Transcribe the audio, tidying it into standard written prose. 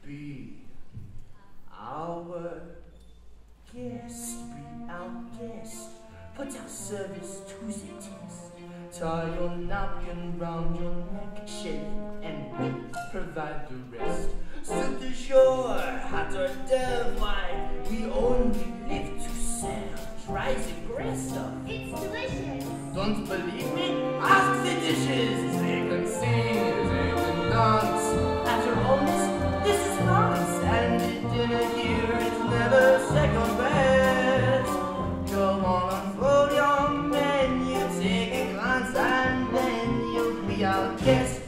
be our guest, be our guest. Put our service to the test. Tie your napkin round your neck, shake and we'll provide the rest. Soup du jour, hot hors d'oeuvre, why we only live to serve. Try the great stuff. It's delicious. Don't believe me? Ask the dishes. They can sing, they can dance. After all, this is France, and the dinner here is never second best. Come on, unfold your menu, take a glance, and then you'll be our guest.